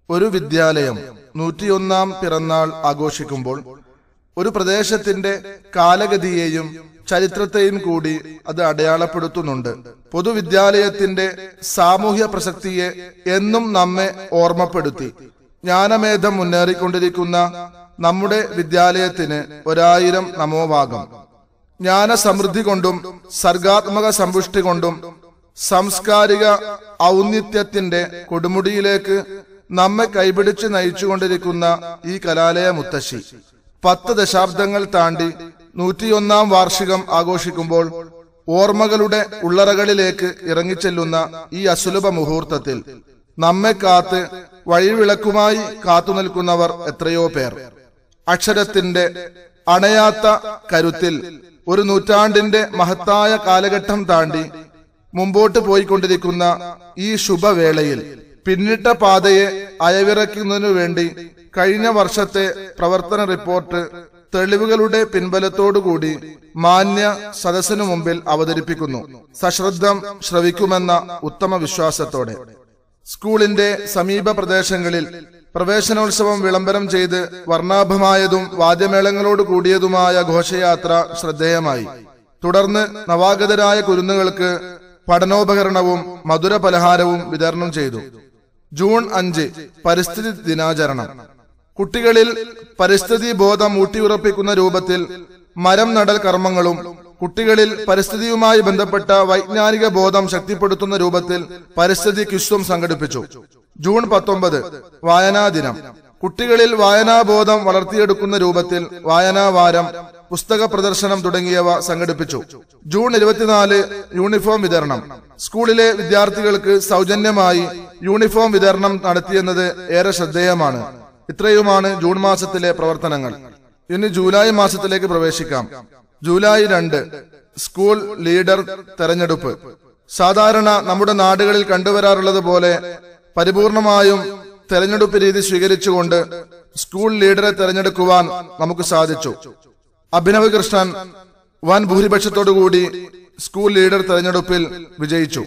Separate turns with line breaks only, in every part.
ഒരു വിദ്യാലയം 101-ാം പിറന്നാൾ ആഘോഷിക്കുമ്പോൾ ഒരു പ്രദേശത്തിന്റെ കാലഗതിയെയും ചരിത്രത്തെയും കൂടി അത് അടയാളപ്പെടുത്തുന്നുണ്ട്. പൊതുവിദ്യാലയത്തിന്റെ സാമൂഹ്യ പ്രസക്തിയെ എന്നും നമ്മെ ഓർമ്മപ്പെടുത്തി ജ്ഞാനമേധം മുന്നേറിക്കൊണ്ടിരിക്കുന്ന നമ്മുടെ വിദ്യാലയത്തിന് 1000 നമോഭാഗം. ജ്ഞാന സമൃദ്ധി കൊണ്ടും സർഗാത്മക സമ്പുഷ്ടി കൊണ്ടും സാംസ്കാരിക ഔന്നിത്യത്തിന്റെ കൊടുമുടിയിലേക്ക് നമ്മെ കൈപിടിച്ച് നയിച്ചുകൊണ്ടിരിക്കുന്ന ഈ കലാലയ മുത്തശ്ശി 10 ദശാബ്ദങ്ങൾ താണ്ടി 101-ാം വാർഷികം ആഘോഷിക്കുമ്പോൾ ഓർമ്മകളുടെ ഉള്ളറകളിലേക്ക് ഇറങ്ങിച്ചെല്ലുന്ന ഈ അസുലഭ മുഹൂർത്തത്തിൽ നമ്മെ കാത്ത് വഴിവിളക്കുമായി കാത്തുനിൽക്കുന്നവർ എത്രയോ പേർ. അക്ഷരത്തിന്റെ അണയാത്ത കരുത്തിൽ ഒരു നൂറ്റാണ്ടിന്റെ മഹത്തായ കാലഘട്ടം താണ്ടി മുമ്പോട്ട് പോയിക്കൊണ്ടിരിക്കുന്ന ഈ ശുഭവേളയിൽ പിന്നിട്ട പാതയെ അയവിറക്കുന്നതിനു വേണ്ടി കഴിഞ്ഞ വർഷത്തെ പ്രവർത്തന റിപ്പോർട്ട് തെളിവുകളുടെ പിൻബലത്തോടുകൂടി മാന്യ സദസ്സിനു മുമ്പിൽ അവതരിപ്പിക്കുന്നു. സശ്രദ്ധം ശ്രവിക്കുമെന്ന ഉത്തമ വിശ്വാസത്തോടെ സ്കൂളിന്റെ സമീപ പ്രദേശങ്ങളിൽ പ്രവേശനോത്സവം വിളംബരം ചെയ്ത് വർണ്ണാഭമായതും വാദ്യമേളങ്ങളോട് കൂടിയതുമായ ഘോഷയാത്ര ശ്രദ്ധേയമായി. തുടർന്ന് നവാഗതരായ കുരുന്നുകൾക്ക് പഠനോപകരണവും മധുര പലഹാരവും വിതരണം ചെയ്തു. ജൂൺ 5 പരിസ്ഥിതി ദിനാചരണം. കുട്ടികളിൽ പരിസ്ഥിതി ബോധം ഊട്ടിയുറപ്പിക്കുന്ന രൂപത്തിൽ മരം നടൽ കർമ്മങ്ങളും കുട്ടികളിൽ പരിസ്ഥിതിയുമായി ബന്ധപ്പെട്ട വൈജ്ഞാനിക ബോധം ശക്തിപ്പെടുത്തുന്ന രൂപത്തിൽ പരിസ്ഥിതി ക്വിസും സംഘടിപ്പിച്ചു. ജൂൺ 19 വായനാ ദിനം. കുട്ടികളിൽ വായനാബോധം വളർത്തിയെടുക്കുന്ന രൂപത്തിൽ വായനാ വാരം, പുസ്തക പ്രദർശനം തുടങ്ങിയവ സംഘടിപ്പിച്ചു. ജൂൺ 24 യൂണിഫോം വിതരണം. സ്കൂളിലെ വിദ്യാർത്ഥികൾക്ക് സൗജന്യമായി യൂണിഫോം വിതരണം നടത്തിയെന്നത് ഏറെ ശ്രദ്ധേയമാണ്. ഇത്രയുമാണ് ജൂൺ മാസത്തിലെ പ്രവർത്തനങ്ങൾ. ഇനി ജൂലൈ മാസത്തിലേക്ക് പ്രവേശിക്കാം. ജൂലൈ 2 സ്കൂൾ ലീഡർ തെരഞ്ഞെടുപ്പ്. സാധാരണ നമ്മുടെ നാടുകളിൽ കണ്ടുവരാറുള്ളത് പോലെ പരിപൂർണമായും തെരഞ്ഞെടുപ്പ് രീതി സ്വീകരിച്ചുകൊണ്ട് സ്കൂൾ ലീഡറെ തെരഞ്ഞെടുക്കുവാൻ നമുക്ക് സാധിച്ചു. അഭിനവ് കൃഷ്ണൻ വൻ ഭൂരിപക്ഷത്തോടുകൂടി സ്കൂൾ ലീഡർ തെരഞ്ഞെടുപ്പിൽ വിജയിച്ചു.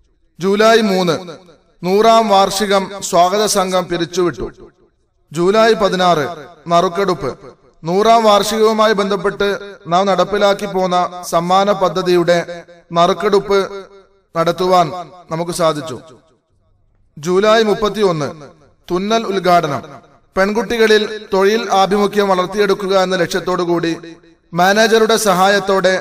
ജൂലൈ 3 100-ാം വാർഷികം സ്വാഗത സംഘം പിരിച്ചുവിട്ടു. ജൂലൈ 16 നറുക്കെടുപ്പ്. 100-ാം വാർഷികവുമായി ബന്ധപ്പെട്ട് നാം നടപ്പിലാക്കി പോന്ന സമ്മാന പദ്ധതിയുടെ നറുക്കെടുപ്പ് നടത്തുവാൻ നമുക്ക് സാധിച്ചു. ജൂലൈ 31 തുന്നൽ ഉദ്ഘാടനം. പെൺകുട്ടികളിൽ തൊഴിൽ ആഭിമുഖ്യം വളർത്തിയെടുക്കുക എന്ന ലക്ഷ്യത്തോടുകൂടി മാനേജറുടെ സഹായത്തോടെ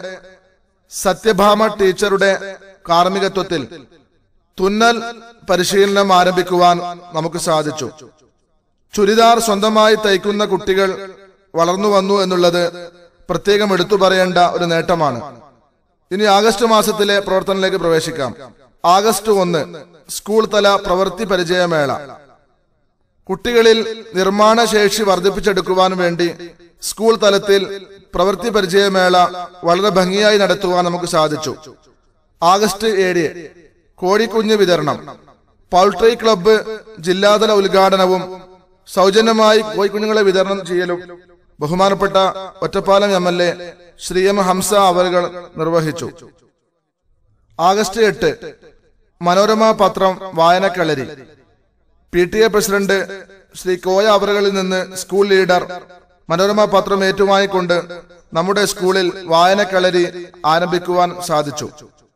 സത്യഭാമ ടീച്ചറുടെ കാർമ്മികത്വത്തിൽ തുന്നൽ പരിശീലനം ആരംഭിക്കുവാൻ നമുക്ക് സാധിച്ചു. ചുരിദാർ സ്വന്തമായി തയ്ക്കുന്ന കുട്ടികൾ വളർന്നു വന്നു എന്നുള്ളത് പ്രത്യേകം എടുത്തു പറയേണ്ട ഒരു നേട്ടമാണ്. ഇനി ആഗസ്റ്റ് മാസത്തിലെ പ്രവർത്തനത്തിലേക്ക് പ്രവേശിക്കാം. ആഗസ്റ്റ് 1 സ്കൂൾ തല പ്രവൃത്തി പരിചയമേള. കുട്ടികളിൽ നിർമ്മാണ ശേഷി വർദ്ധിപ്പിച്ചെടുക്കുവാൻ വേണ്ടി സ്കൂൾ തലത്തിൽ പ്രവൃത്തി പരിചയമേള വളരെ ഭംഗിയായി നടത്തുവാൻ നമുക്ക് സാധിച്ചു. ആഗസ്റ്റ് 7 കോഴിക്കുഞ്ഞ് വിതരണം. പൗൾട്രി ക്ലബ്ബ് ജില്ലാതല ഉദ്ഘാടനവും സൗജന്യമായി കോഴിക്കുഞ്ഞുങ്ങളെ വിതരണം ചെയ്യലും ബഹുമാനപ്പെട്ട ഒറ്റപ്പാലം MLA ശ്രീ M ഹംസ അവറുകൾ നിർവഹിച്ചു. ആഗസ്റ്റ് 8 മനോരമ പത്രം വായനക്കളരി. PTA പ്രസിഡന്റ് ശ്രീ കോയ അവറുകളിൽ നിന്ന് സ്കൂൾ ലീഡർ മനോരമ പത്രം ഏറ്റുവാങ്ങിക്കൊണ്ട് നമ്മുടെ സ്കൂളിൽ വായനക്കളരി ആരംഭിക്കുവാൻ സാധിച്ചു.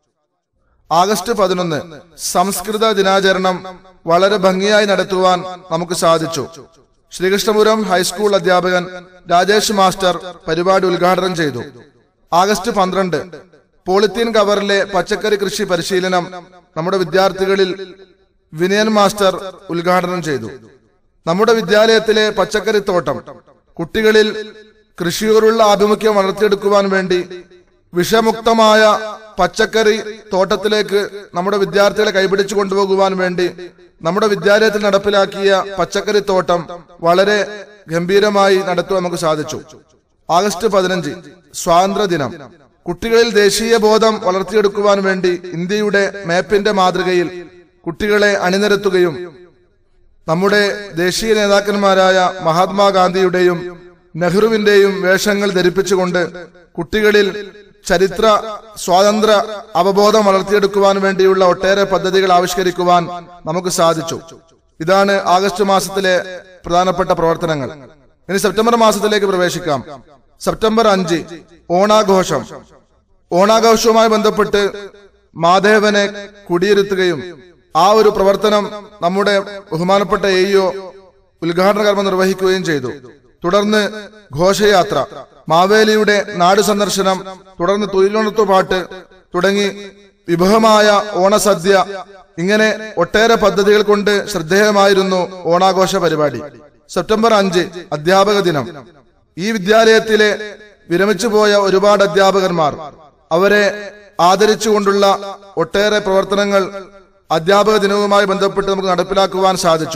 ആഗസ്റ്റ് 11 സംസ്കൃത ദിനാചരണം വളരെ ഭംഗിയായി നടത്തുവാൻ നമുക്ക് സാധിച്ചു. ശ്രീകൃഷ്ണപുരം ഹൈസ്കൂൾ അധ്യാപകൻ രാജേഷ് മാസ്റ്റർ പരിപാടി ഉദ്ഘാടനം ചെയ്തു. ആഗസ്റ്റ് 12 പോളിത്തീൻ കവറിലെ പച്ചക്കറി കൃഷി പരിശീലനം നമ്മുടെ വിദ്യാർത്ഥികളിൽ വിനയൻ മാസ്റ്റർ ഉദ്ഘാടനം ചെയ്തു. നമ്മുടെ വിദ്യാലയത്തിലെ പച്ചക്കറിത്തോട്ടം കുട്ടികളിൽ കൃഷിയോടുള്ള ആഭിമുഖ്യം വളർത്തിയെടുക്കുവാൻ വേണ്ടി വിഷമുക്തമായ പച്ചക്കറി തോട്ടത്തിലേക്ക് നമ്മുടെ വിദ്യാർത്ഥികളെ കൈപിടിച്ചു കൊണ്ടുപോകുവാൻ വേണ്ടി നമ്മുടെ വിദ്യാലയത്തിൽ നടപ്പിലാക്കിയ പച്ചക്കറി തോട്ടം വളരെ ഗംഭീരമായി നടത്തുവാൻ നമുക്ക് സാധിച്ചു. ആഗസ്റ്റ് 15 സ്വാതന്ത്ര്യദിനം. കുട്ടികളിൽ ദേശീയ ബോധം വളർത്തിയെടുക്കുവാൻ വേണ്ടി ഇന്ത്യയുടെ മാപ്പിന്റെ മാതൃകയിൽ കുട്ടികളെ അണിനിരത്തുകയും നമ്മുടെ ദേശീയ നേതാക്കന്മാരായ മഹാത്മാഗാന്ധിയുടെയും നെഹ്റുവിന്റെയും വേഷങ്ങൾ ധരിപ്പിച്ചുകൊണ്ട് കുട്ടികളിൽ ചരിത്ര സ്വാതന്ത്ര്യ അവബോധം വളർത്തിയെടുക്കുവാൻ വേണ്ടിയുള്ള ഒട്ടേറെ പദ്ധതികൾ ആവിഷ്കരിക്കുവാൻ നമുക്ക് സാധിച്ചു. ഇതാണ് ആഗസ്റ്റ് മാസത്തിലെ പ്രധാനപ്പെട്ട പ്രവർത്തനങ്ങൾ. ഇനി സെപ്റ്റംബർ മാസത്തിലേക്ക് പ്രവേശിക്കാം. സെപ്റ്റംബർ 5 ഓണാഘോഷം. ഓണാഘോഷവുമായി ബന്ധപ്പെട്ട് മാധവനെ കുടിയിരുത്തുകയും ആ ഒരു പ്രവർത്തനം നമ്മുടെ ബഹുമാനപ്പെട്ട AEO ഉദ്ഘാടന കർമ്മം നിർവഹിക്കുകയും ചെയ്തു. തുടർന്ന് ഘോഷയാത്ര, മാവേലിയുടെ നാട് സന്ദർശനം, തുടർന്ന് തൊഴിലുണർത്തുപാട്ട് തുടങ്ങി വിഭവമായ ഓണസദ്യ, ഇങ്ങനെ ഒട്ടേറെ പദ്ധതികൾ കൊണ്ട് ശ്രദ്ധേയമായിരുന്നു ഓണാഘോഷ പരിപാടി. സെപ്റ്റംബർ 5 അധ്യാപക ദിനം. ഈ വിദ്യാലയത്തിലെ വിരമിച്ചുപോയ ഒരുപാട് അധ്യാപകന്മാർ, അവരെ ആദരിച്ചുകൊണ്ടുള്ള ഒട്ടേറെ പ്രവർത്തനങ്ങൾ അധ്യാപക ദിനവുമായി ബന്ധപ്പെട്ട് നമുക്ക് നടപ്പിലാക്കുവാൻ സാധിച്ചു.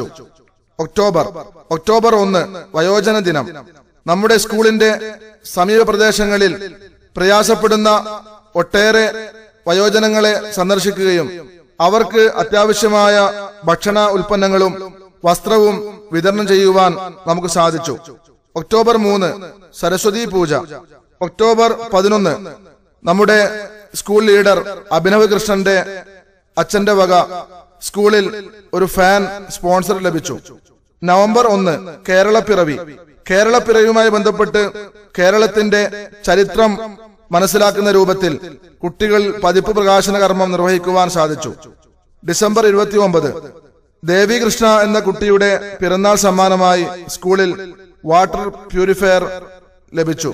ഒക്ടോബർ 1 വയോജന ദിനം. നമ്മുടെ സ്കൂളിന്റെ സമീപ പ്രദേശങ്ങളിൽ പ്രയാസപ്പെടുന്ന ഒട്ടേറെ വയോജനങ്ങളെ സന്ദർശിക്കുകയും അവർക്ക് അത്യാവശ്യമായ ഭക്ഷണ ഉൽപ്പന്നങ്ങളും വസ്ത്രവും വിതരണം ചെയ്യുവാൻ നമുക്ക് സാധിച്ചു. ഒക്ടോബർ 3 സരസ്വതി പൂജ. ഒക്ടോബർ 11 നമ്മുടെ സ്കൂൾ ലീഡർ അഭിനവ് കൃഷ്ണന്റെ അച്ഛന്റെ വക സ്കൂളിൽ ഒരു ഫാൻ സ്പോൺസർ ലഭിച്ചു. നവംബർ 1 കേരളപ്പിറവി. കേരളപ്പിറവിയുമായി ബന്ധപ്പെട്ട് കേരളത്തിന്റെ ചരിത്രം മനസ്സിലാക്കുന്ന രൂപത്തിൽ കുട്ടികൾ പതിപ്പ് പ്രകാശന കർമ്മം നിർവഹിക്കുവാൻ സാധിച്ചു. ഡിസംബർ 29 ദേവികൃഷ്ണ എന്ന കുട്ടിയുടെ പിറന്നാൾ സമ്മാനമായി സ്കൂളിൽ വാട്ടർ പ്യൂരിഫയർ ലഭിച്ചു.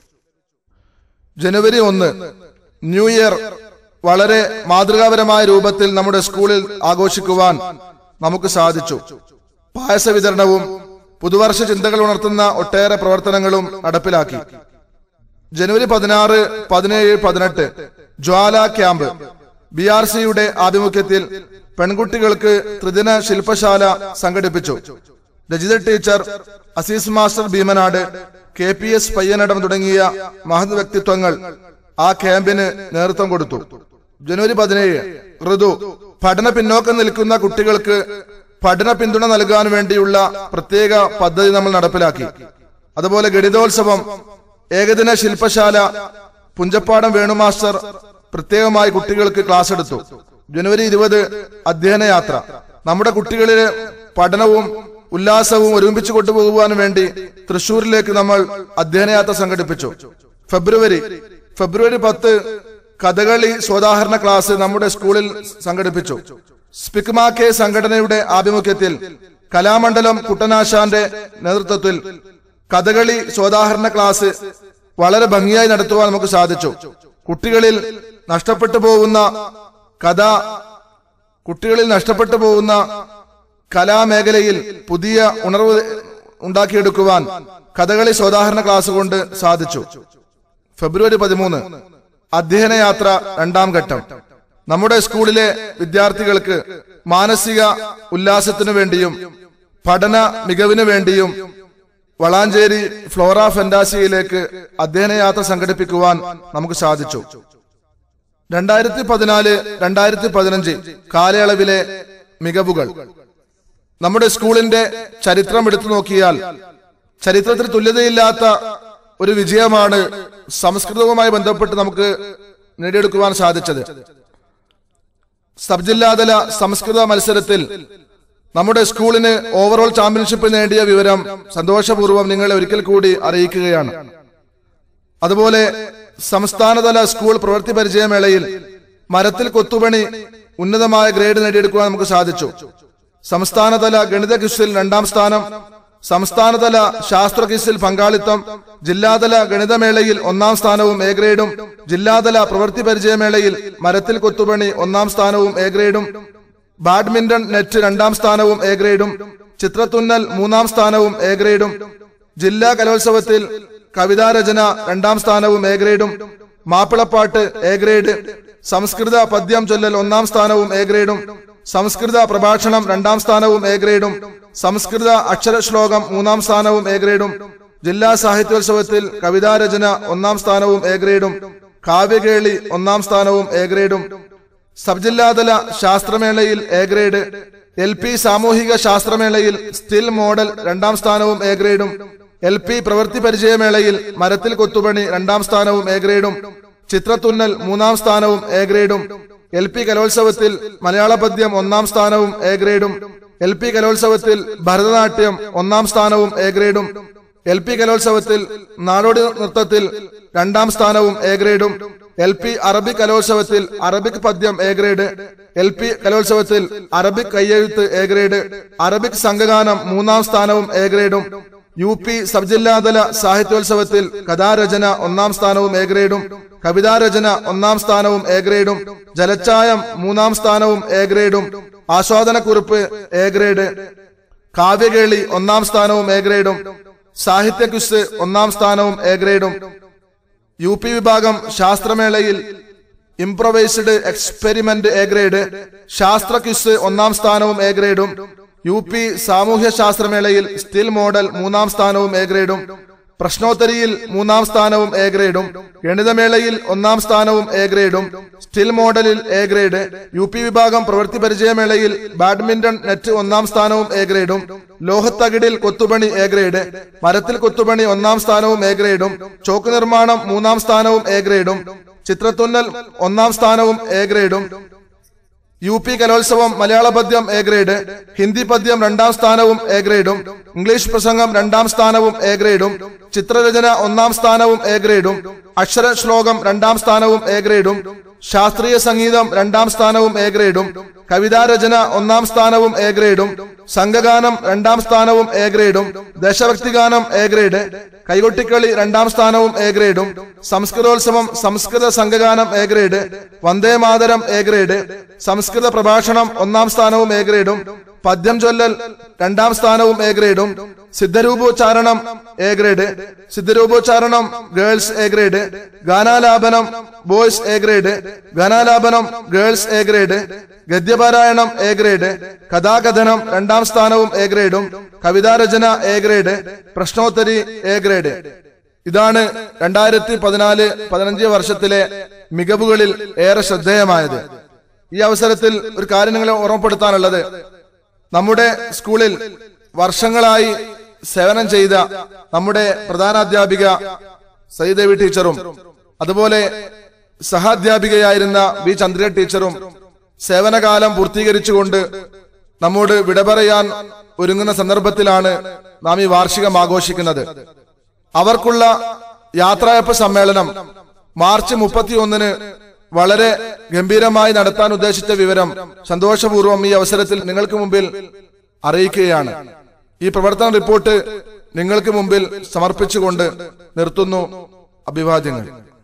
ജനുവരി 1 ന്യൂ ഇയർ വളരെ മാതൃകാപരമായ രൂപത്തിൽ നമ്മുടെ സ്കൂളിൽ ആഘോഷിക്കുവാൻ നമുക്ക് സാധിച്ചു. പായസ വിതരണവും പുതുവർഷ ചിന്തകൾ ഉണർത്തുന്ന ഒട്ടേറെ പ്രവർത്തനങ്ങളും നടപ്പിലാക്കി. ജനുവരി 16, 17, 18 ജ്വാല ക്യാമ്പ്. BRCയുടെ ആഭിമുഖ്യത്തിൽ പെൺകുട്ടികൾക്ക് ത്രിദിന ശില്പശാല സംഘടിപ്പിച്ചു. Rajitha teacher, Azeez master Bheemanad, KPS Payyanadam തുടങ്ങിയ മഹത് വ്യക്തിത്വങ്ങൾ ആ ക്യാമ്പിന് നേതൃത്വം കൊടുത്തു. ജനുവരി 17 ഋതു. പഠന പിന്നോക്കം നിൽക്കുന്ന കുട്ടികൾക്ക് പഠന പിന്തുണ നൽകാൻ വേണ്ടിയുള്ള പ്രത്യേക പദ്ധതി നമ്മൾ നടപ്പിലാക്കി. അതുപോലെ ഗണിതോത്സവം, ഏകദിന ശില്പശാല, പുഞ്ചപ്പാടം വേണുമാസ്റ്റർ പ്രത്യേകമായി കുട്ടികൾക്ക് ക്ലാസ് എടുത്തു. ജനുവരി 20 അധ്യയന യാത്ര. നമ്മുടെ കുട്ടികളിലെ പഠനവും ഉല്ലാസവും ഒരുമിച്ച് കൊണ്ടുപോകുവാൻ വേണ്ടി തൃശൂരിലേക്ക് നമ്മൾ അധ്യയന യാത്ര സംഘടിപ്പിച്ചു. ഫെബ്രുവരി 10 കഥകളി സോദാഹരണ ക്ലാസ് നമ്മുടെ സ്കൂളിൽ സംഘടിപ്പിച്ചു. സ്പിക്മാകെ സംഘടനയുടെ ആഭിമുഖ്യത്തിൽ കലാമണ്ഡലം കുട്ടനാശാന്റെ നേതൃത്വത്തിൽ കഥകളി സോദാഹരണ ക്ലാസ് വളരെ ഭംഗിയായി നടത്തുവാൻ നമുക്ക് സാധിച്ചു. കുട്ടികളിൽ നഷ്ടപ്പെട്ടു പോകുന്ന കലാമേഖലയിൽ പുതിയ ഉണർവ് ഉണ്ടാക്കിയെടുക്കുവാൻ കഥകളി സോദാഹരണ ക്ലാസ് കൊണ്ട് സാധിച്ചു. ഫെബ്രുവരി 13 അധ്യയന യാത്ര 2ാം ഘട്ടം. നമ്മുടെ സ്കൂളിലെ വിദ്യാർത്ഥികൾക്ക് മാനസിക ഉല്ലാസത്തിനു വേണ്ടിയും പഠന മികവിനു വേണ്ടിയും വളാഞ്ചേരി ഫ്ലോറ ഫെന്റാസിയയിലേക്ക് അധ്യയന യാത്ര സംഘടിപ്പിക്കുവാൻ നമുക്ക് സാധിച്ചു. 2014-2015 കാലയളവിലെ മികവുകൾ. നമ്മുടെ സ്കൂളിന്റെ ചരിത്രം എടുത്തു നോക്കിയാൽ ചരിത്രത്തിൽ തുല്യതയില്ലാത്ത ഒരു വിജയമാണ് സംസ്കൃതവുമായി ബന്ധപ്പെട്ട് നമുക്ക് നേടിയെടുക്കുവാൻ സാധിച്ചത്. സബ് ജില്ലാതല സംസ്കൃത മത്സരത്തിൽ നമ്മുടെ സ്കൂളിന് ഓവറോൾ ചാമ്പ്യൻഷിപ്പ് നേടിയ വിവരം സന്തോഷപൂർവ്വം നിങ്ങളെ ഒരിക്കൽ കൂടി അറിയിക്കുകയാണ്. അതുപോലെ സംസ്ഥാനതല സ്കൂൾ പ്രവൃത്തി പരിചയമേളയിൽ മരത്തിൽ കൊത്തുപണി ഉന്നതമായ ഗ്രേഡ് നേടിയെടുക്കുവാൻ നമുക്ക് സാധിച്ചു. സംസ്ഥാനതല ഗണിത ക്വിസിൽ 2ാം സ്ഥാനം, സംസ്ഥാനതല ശാസ്ത്ര ക്വിസിൽ പങ്കാളിത്തം, ജില്ലാതല ഗണിതമേളയിൽ 1ാം സ്ഥാനവും എ ഗ്രേഡും, ജില്ലാതല പ്രവൃത്തി പരിചയമേളയിൽ മരത്തിൽ കൊത്തുപണി 1ാം സ്ഥാനവും എ ഗ്രേഡും, ബാഡ്മിന്റൺ നെറ്റ് 2ാം സ്ഥാനവും എ ഗ്രേഡും, ചിത്രത്തുന്നൽ 3ാം സ്ഥാനവും എ ഗ്രേഡും, ജില്ലാ കലോത്സവത്തിൽ കവിതാരചന 2ാം സ്ഥാനവും എ ഗ്രേഡും, മാപ്പിളപ്പാട്ട് എ ഗ്രേഡ്, സംസ്കൃത പദ്യം ചൊല്ലൽ 1ാം സ്ഥാനവും എ ഗ്രേഡും, സംസ്കൃത പ്രഭാഷണം 2ാം സ്ഥാനവും എ ഗ്രേഡും, സംസ്കൃത അക്ഷരശ്ലോകം 3ാം സ്ഥാനവും എ ഗ്രേഡും, ജില്ലാ സാഹിത്യോത്സവത്തിൽ കവിതാരചന 1ാം സ്ഥാനവും എ ഗ്രേഡും, കാവ്യകേളി 1ാം സ്ഥാനവും എ ഗ്രേഡും, സബ് ജില്ലാതല ശാസ്ത്രമേളയിൽ എ ഗ്രേഡ്, LP സാമൂഹിക ശാസ്ത്രമേളയിൽ സ്റ്റിൽ മോഡൽ 2ാം സ്ഥാനവും എ ഗ്രേഡും, LP പ്രവൃത്തി പരിചയമേളയിൽ മരത്തിൽ കൊത്തുപണി 2ാം സ്ഥാനവും എ ഗ്രേഡും, ചിത്രത്തുന്നൽ 3ാം സ്ഥാനവും എ ഗ്രേഡും, LP കലോത്സവത്തിൽ മലയാള പദ്യം 1-ാം സ്ഥാനവും എ ഗ്രേഡും, LP കലോത്സവത്തിൽ ഭരതനാട്യം 1-ാം സ്ഥാനവും എ ഗ്രേഡും, LP കലോത്സവത്തിൽ നാടോടി നൃത്തത്തിൽ 2-ാം സ്ഥാനവും എ ഗ്രേഡും, LP അറബിക് കലോത്സവത്തിൽ അറബിക് പദ്യം എ ഗ്രേഡ്, LP കലോത്സവത്തിൽ അറബിക് കയ്യെഴുത്ത് എ ഗ്രേഡ്, അറബിക് സംഘഗാനം 3-ാം സ്ഥാനവും എ ഗ്രേഡും, UP സബ് ജില്ലാതല സാഹിത്യോത്സവത്തിൽ കഥാരചന 1-ാം സ്ഥാനവും എ ഗ്രേഡും, കവിതാരചന 1-ാം സ്ഥാനവും എ ഗ്രേഡും, ജലച്ചായം 3-ാം സ്ഥാനവും എ ഗ്രേഡും, ആസ്വാദനക്കുറിപ്പ് എ ഗ്രേഡ്, കാവ്യകേളി 1-ാം സ്ഥാനവും എ ഗ്രേഡും, സാഹിത്യ ക്വിസ് 1-ാം സ്ഥാനവും എ ഗ്രേഡും, UP വിഭാഗം ശാസ്ത്രമേളയിൽ ഇംപ്രൊവൈസ്ഡ് എക്സ്പെരിമെന്റ് എ ഗ്രേഡ്, ശാസ്ത്ര ക്വിസ് 1-ാം സ്ഥാനവും എ ഗ്രേഡും, UP സാമൂഹ്യ ശാസ്ത്രമേളയിൽ സ്റ്റിൽ മോഡൽ 3-ാം സ്ഥാനവും എ ഗ്രേഡും, പ്രശ്നോത്തരിയിൽ 3-ാം സ്ഥാനവും എ ഗ്രേഡും, ഗണിതമേളയിൽ 1-ാം സ്ഥാനവും എ ഗ്രേഡും, സ്റ്റിൽ മോഡലിൽ എ ഗ്രേഡ്, UP വിഭാഗം പ്രവൃത്തി പരിചയമേളയിൽ ബാഡ്മിന്റൺ നെറ്റ് 1-ാം സ്ഥാനവും എ ഗ്രേഡും, ലോഹത്തകിടിൽ കൊത്തുപണി എ ഗ്രേഡ്, മരത്തിൽ കൊത്തുപണി 1-ാം സ്ഥാനവും എ ഗ്രേഡും, ചോക്ക് നിർമ്മാണം 3-ാം സ്ഥാനവും എ ഗ്രേഡും, ചിത്രത്തുന്നൽ 1-ാം സ്ഥാനവും എ ഗ്രേഡും, UP കലോത്സവം മലയാള പദ്യം എ ഗ്രേഡ്, ഹിന്ദി പദ്യം 2-ാം സ്ഥാനവും എ ഗ്രേഡും, ഇംഗ്ലീഷ് പ്രസംഗം 2-ാം സ്ഥാനവും എ ഗ്രേഡും, ചിത്രരചന 1-ാം സ്ഥാനവും എ ഗ്രേഡും, അക്ഷര ശ്ലോകം 2-ാം സ്ഥാനവും എ ഗ്രേഡും, ശാസ്ത്രീയ സംഗീതം 2-ാം സ്ഥാനവും എ ഗ്രേഡും, കവിതാരചന 1-ാം സ്ഥാനവും എ ഗ്രേഡും, സംഘഗാനം 2-ാം സ്ഥാനവും എ ഗ്രേഡും, ദേശഭക്തിഗാനം എ ഗ്രേഡ്, കൈകൊട്ടിക്കളി 2-ാം സ്ഥാനവും എ ഗ്രേഡും, സംസ്കൃതോത്സവം സംസ്കൃത സംഘഗാനം A grade, Vande Mataram A grade, സംസ്കൃത പ്രഭാഷണം 1-ാം സ്ഥാനവും എ ഗ്രേഡും, പദ്യം ചൊല്ലൽ 2-ാം സ്ഥാനവും എ ഗ്രേഡും, സിദ്ധരൂപോച്ചാരണം എ ഗ്രേഡ്, സിദ്ധരൂപോച്ചാരണം ഗേൾസ് എ ഗ്രേഡ്, ഗാനാലാപനം ബോയ്സ് എ ഗ്രേഡ്, ഗാനാലാപനം ഗേൾസ് എ ഗ്രേഡ്, ഗദ്യപാരായണം എ ഗ്രേഡ്, കഥാകഥനം 2-ാം സ്ഥാനവും എ ഗ്രേഡും, കവിതാരചന എ ഗ്രേഡ്, പ്രശ്നോത്തരി എ ഗ്രേഡ്. ഇതാണ് 2014-15 വർഷത്തിലെ മികവുകളിൽ ഏറെ ശ്രദ്ധേയമായത്. ഈ അവസരത്തിൽ ഒരു കാര്യം നിങ്ങളെ ഓർമ്മപ്പെടുത്താനുള്ളത്, നമ്മുടെ സ്കൂളിൽ വർഷങ്ങളായി സേവനം ചെയ്ത നമ്മുടെ പ്രധാനാധ്യാപിക സൈദേവി ടീച്ചറും അതുപോലെ സഹാധ്യാപികയായിരുന്ന വി ചന്ദ്ര ടീച്ചറും സേവനകാലം പൂർത്തീകരിച്ചുകൊണ്ട് നമ്മോട് വിട പറയാൻ ഒരുങ്ങുന്ന സന്ദർഭത്തിലാണ് നാം ഈ വാർഷികം ആഘോഷിക്കുന്നത്. അവർക്കുള്ള യാത്രയപ്പ് സമ്മേളനം മാർച്ച് 31-ന് വളരെ ഗംഭീരമായി നടത്താൻ ഉദ്ദേശിച്ച വിവരം സന്തോഷപൂർവ്വം ഈ അവസരത്തിൽ നിങ്ങൾക്ക് മുമ്പിൽ അറിയിക്കുകയാണ്. ഈ പ്രവർത്തന റിപ്പോർട്ട് നിങ്ങൾക്ക് മുമ്പിൽ സമർപ്പിച്ചുകൊണ്ട് നിർത്തുന്നു. അഭിവാദ്യങ്ങൾ.